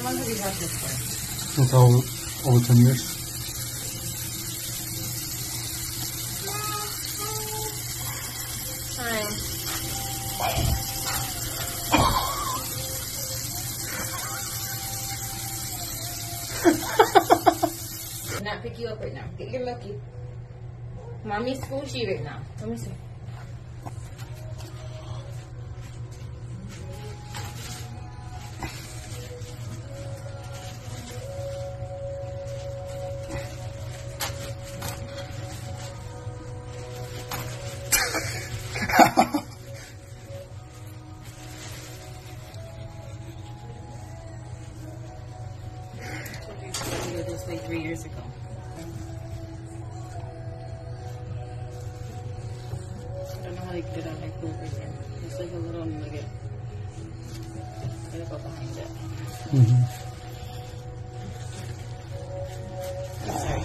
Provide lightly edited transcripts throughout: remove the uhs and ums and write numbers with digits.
long have you had this for? Since over 10 years. Hi. Not pick you up right now. Get your lucky. Mommy's squishy right now. Let me see. This like 3 years ago. I don't know how they get it on my food right there. It's like a little nugget. Gotta go behind it. I'm sorry.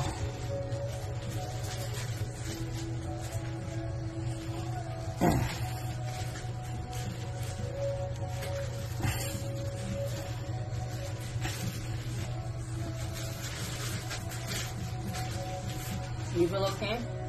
You feel okay?